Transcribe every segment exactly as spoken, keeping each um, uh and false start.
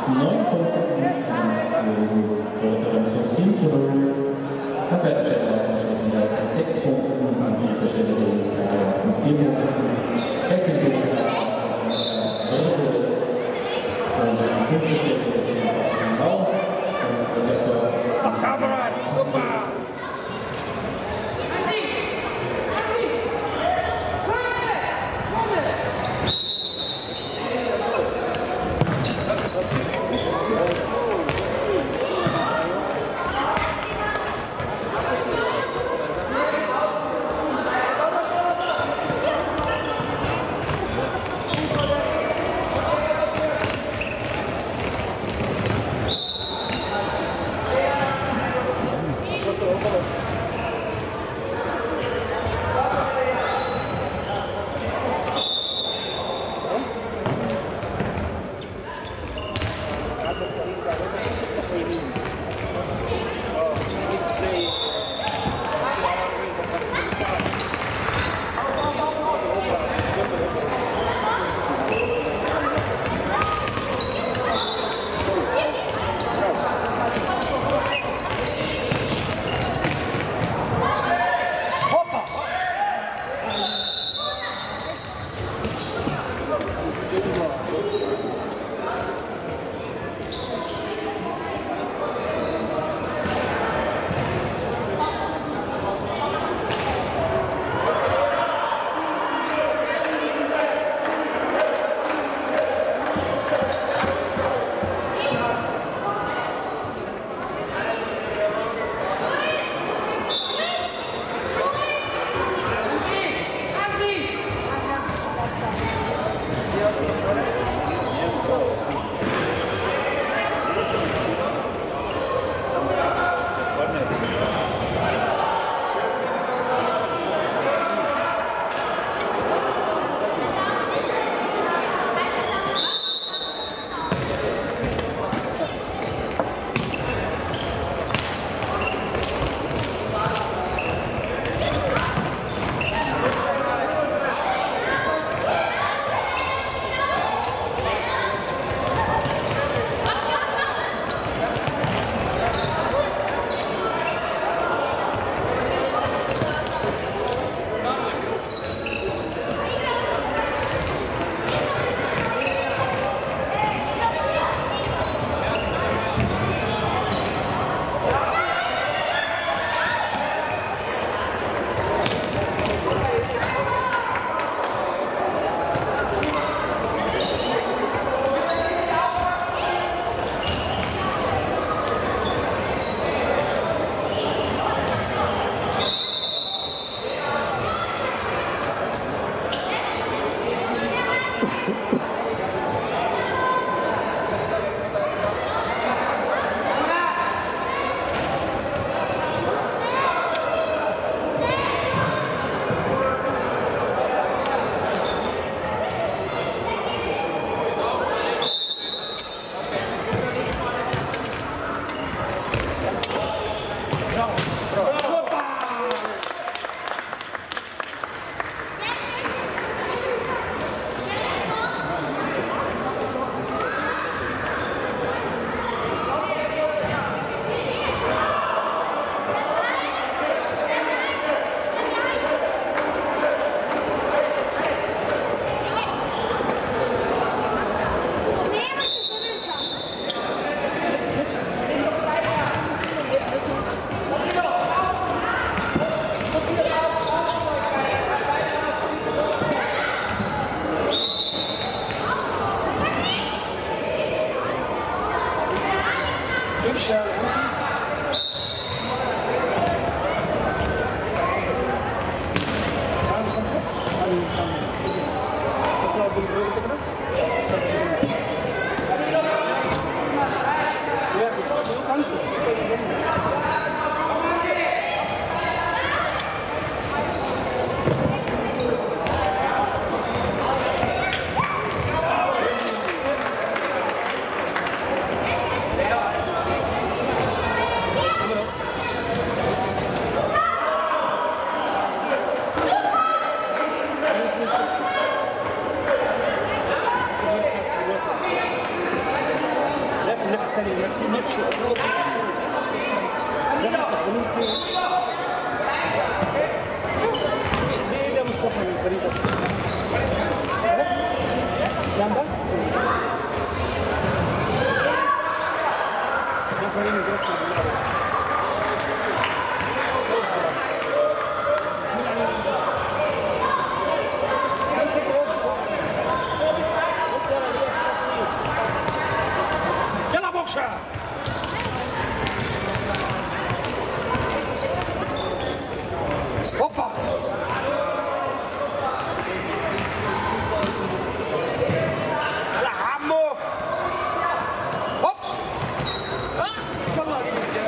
neun Punkten für die Referenz von sieben zu null. An zweiter Stelle Ausgeschnitten Reis mit sechs Punkten, an vierter Stelle der E S K Reis mit vier Punkten, Heckenburg Werewolz und an fünfter Stelle der S V Bau und Wettersdorf. Super! الناحية الثانية ما تجيبش ايه ده مصطفى الفريق جنبك ده فريق من جرس بالله يلا بوكشة هوبا يلا عمو هوب يلا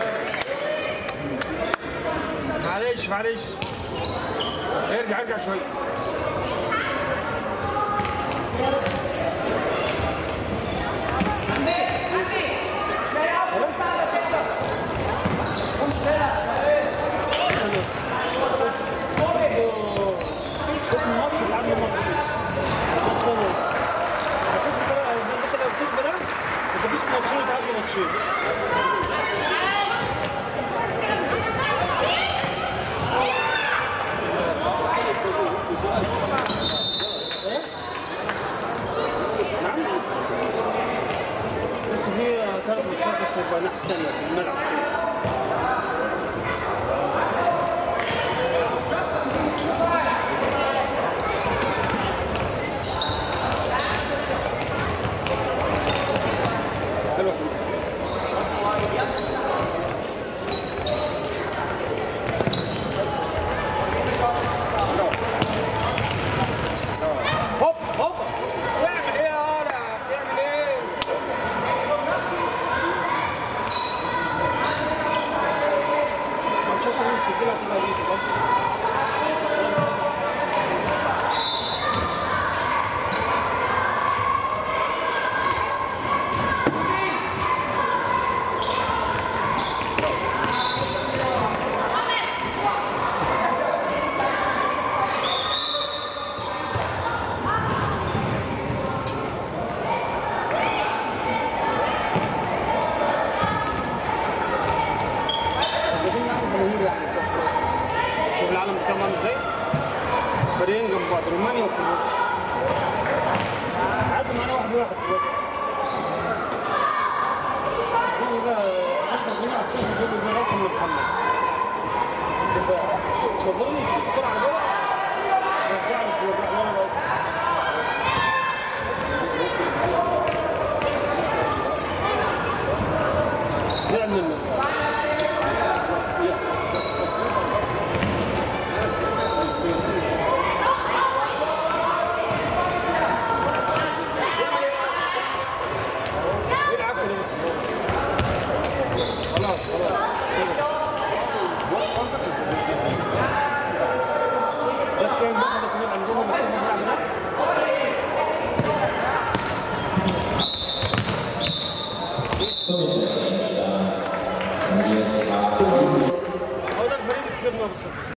معلش معلش ارجع ارجع شوي بس في ثلاث ماتشات بس يبقى ناحية ثانية في الملعب هوب هوب يعمل ايه يا ولد يعمل ايه ماتشات اللي بتسجلها كده دي شوف العالم بتاعهم عامل ازاي فريقين جنب بعض رومانيا وكرواتيا عدوا معانا واحد واحد دلوقتي بس الجول ده حتى الجول على الصفر الجول ده غلطه من محمد الدفاع المفروض يشوط الكوره على جوه يرجع له يرجع له بقى زعل منه خلاص خلاص ده كان بقى كمان عندهم Somit der Endstand. Und jetzt هو ده الفريق اللي كسبنا بالظبط.